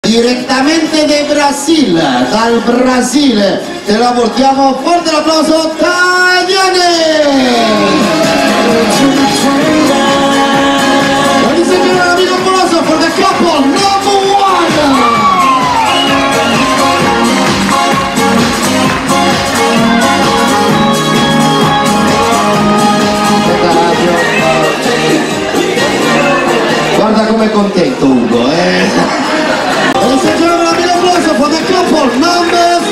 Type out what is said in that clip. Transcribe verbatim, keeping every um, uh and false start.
direttamente dal Brasile, dal Brasile, te la portiamo, forte l'applauso, Tagliani! Ladies and gentlemen, amico Moloso for the couple number one! Guarda com'è contento Ugo, eh! Ladies and gentlemen, amico Moloso for the couple number